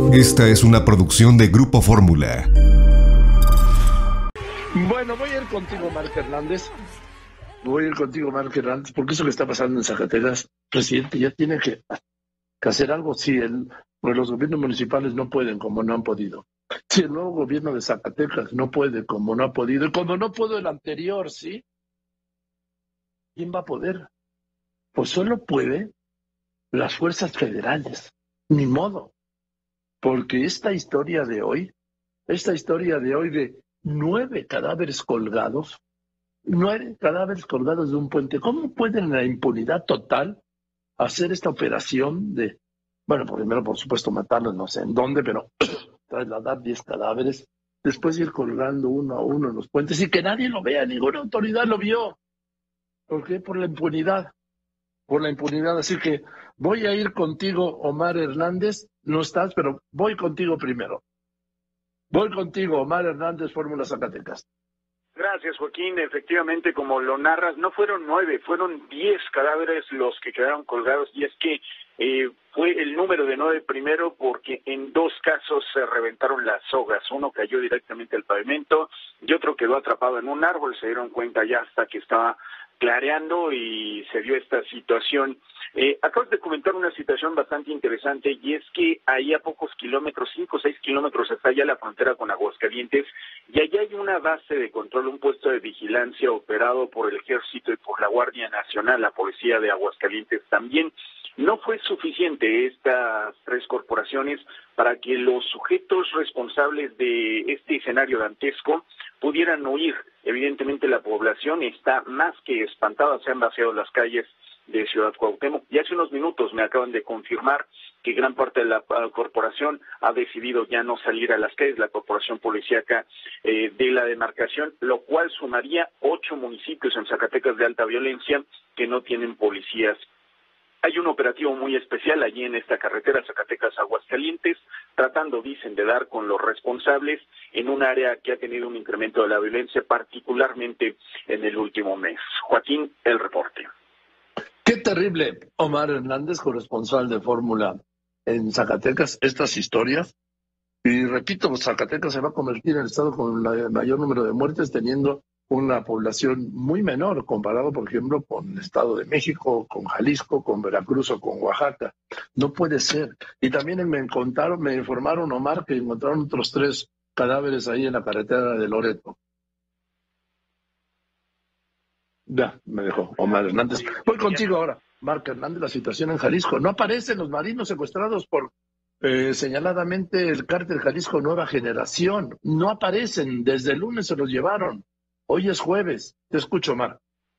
Esta es una producción de Grupo Fórmula. Bueno, voy a ir contigo, Marc Hernández. Porque eso que está pasando en Zacatecas, presidente, ya tiene que hacer algo. Si los gobiernos municipales no pueden, como no han podido. Si el nuevo gobierno de Zacatecas no puede, como no ha podido, y como no pudo el anterior, ¿sí? ¿Quién va a poder? Pues solo puede las fuerzas federales. Ni modo. Porque esta historia de hoy de 9 cadáveres colgados de un puente, ¿cómo pueden en la impunidad total hacer esta operación de, bueno, primero por supuesto matarlos, no sé en dónde, pero trasladar 10 cadáveres, después ir colgando uno a uno en los puentes y que nadie lo vea, ninguna autoridad lo vio? ¿Por qué? Por la impunidad, así que voy a ir contigo, Omar Hernández, no estás, pero voy contigo primero. Voy contigo, Omar Hernández, Fórmula Zacatecas. Gracias, Joaquín. Efectivamente, como lo narras, no fueron 9, fueron 10 cadáveres los que quedaron colgados, y es que fue el número de 9 primero porque en 2 casos se reventaron las sogas. Uno cayó directamente al pavimento y otro quedó atrapado en un árbol. Se dieron cuenta ya hasta que estaba clareando y se dio esta situación. Acabas de comentar una situación bastante interesante, y es que ahí a pocos kilómetros, 5 o 6 kilómetros, está ya la frontera con Aguascalientes, y allá hay una base de control, un puesto de vigilancia operado por el Ejército y por la Guardia Nacional, la Policía de Aguascalientes también. No fue suficiente estas 3 corporaciones para que los sujetos responsables de este escenario dantesco pudieran huir. Evidentemente la población está más que espantada, se han vaciado las calles de Ciudad Cuauhtémoc, y hace unos minutos me acaban de confirmar que gran parte de la corporación ha decidido ya no salir a las calles, la corporación policíaca de la demarcación, lo cual sumaría 8 municipios en Zacatecas de alta violencia que no tienen policías. Hay un operativo muy especial allí en esta carretera Zacatecas-Aguascalientes, tratando, dicen, de dar con los responsables en un área que ha tenido un incremento de la violencia, particularmente en el último mes. Joaquín, el reporte. Qué terrible, Omar Hernández, corresponsal de Fórmula en Zacatecas, estas historias. Y repito, Zacatecas se va a convertir en el estado con el mayor número de muertes, teniendo una población muy menor comparado, por ejemplo, con el Estado de México, con Jalisco, con Veracruz o con Oaxaca. No puede ser. Y también me informaron, Omar, que encontraron otros 3 cadáveres ahí en la carretera de Loreto. Ya, me dejó Omar Hernández. Voy contigo ahora, Marc Hernández, la situación en Jalisco. No aparecen los marinos secuestrados por señaladamente el cártel Jalisco Nueva Generación. No aparecen, desde el lunes se los llevaron. Hoy es jueves. Te escucho, Omar.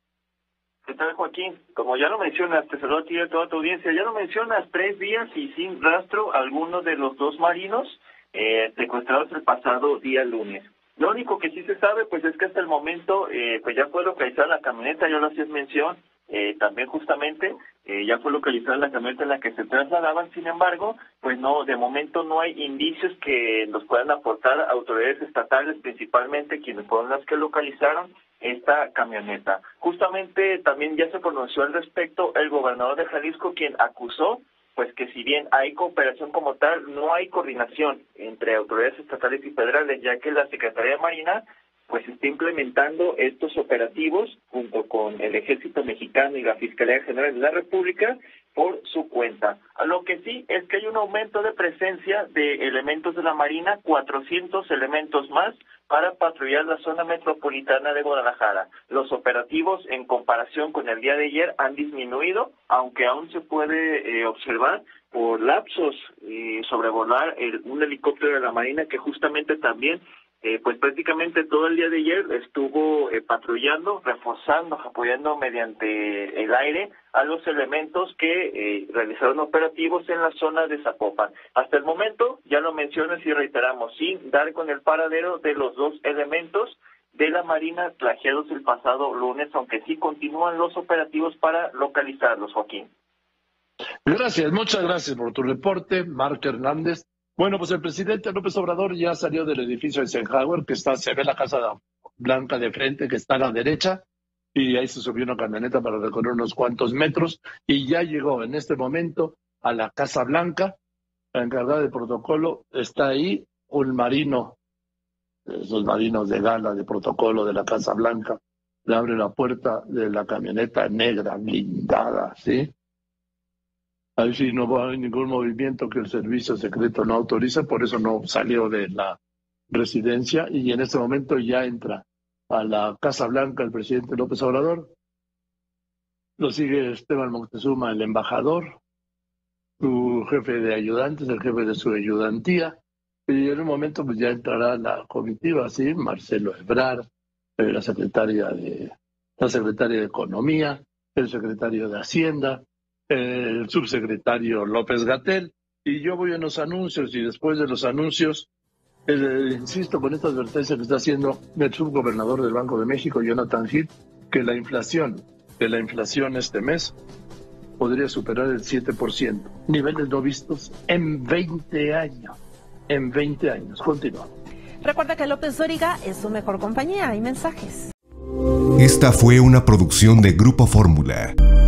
¿Qué tal, Joaquín? Como ya lo mencionas, te saludo a ti y a toda tu audiencia, ya lo mencionas, 3 días y sin rastro algunos de los 2 marinos secuestrados el pasado día lunes. Lo único que sí se sabe, pues es que hasta el momento, pues ya fue localizada la camioneta, ya lo hacías mención, también justamente, ya fue localizada la camioneta en la que se trasladaban. Sin embargo, pues no, de momento no hay indicios que nos puedan aportar autoridades estatales, principalmente quienes fueron las que localizaron esta camioneta. Justamente también ya se pronunció al respecto el gobernador de Jalisco, quien acusó pues que si bien hay cooperación como tal, no hay coordinación entre autoridades estatales y federales, ya que la Secretaría de Marina pues está implementando estos operativos junto con el Ejército Mexicano y la Fiscalía General de la República por su cuenta. A lo que sí es que hay un aumento de presencia de elementos de la Marina, 400 elementos más para patrullar la zona metropolitana de Guadalajara. Los operativos en comparación con el día de ayer han disminuido, aunque aún se puede observar por lapsos sobrevolar un helicóptero de la Marina que justamente también pues prácticamente todo el día de ayer estuvo patrullando, reforzando, apoyando mediante el aire a los elementos que realizaron operativos en la zona de Zapopan. Hasta el momento, ya lo mencionas y reiteramos, sin dar con el paradero de los 2 elementos de la Marina plagiados el pasado lunes, aunque sí continúan los operativos para localizarlos, Joaquín. Gracias, muchas gracias por tu reporte, Marc Hernández. Bueno, pues el presidente López Obrador ya salió del edificio Eisenhower, que se ve la Casa Blanca de frente, que está a la derecha, y ahí se subió una camioneta para recorrer unos cuantos metros, y ya llegó en este momento a la Casa Blanca, la encargada de protocolo, está ahí un marino, esos marinos de gala de protocolo de la Casa Blanca, le abre la puerta de la camioneta negra, blindada, ¿sí? Ahí sí no hay ningún movimiento que el servicio secreto no autoriza, por eso no salió de la residencia y en este momento ya entra a la Casa Blanca el presidente López Obrador. Lo sigue Esteban Moctezuma, el embajador, su jefe de ayudantes, el jefe de su ayudantía, y en un momento pues ya entrará la comitiva, ¿sí? Marcelo Ebrard, la secretaria de Economía, el secretario de Hacienda, el subsecretario López-Gatell, y yo voy a los anuncios, y después de los anuncios, insisto con esta advertencia que está haciendo el subgobernador del Banco de México, Jonathan Heath, que la inflación este mes podría superar el 7%, niveles no vistos en 20 años. En 20 años. Continúa. Recuerda que López Dóriga es su mejor compañía. Hay mensajes. Esta fue una producción de Grupo Fórmula.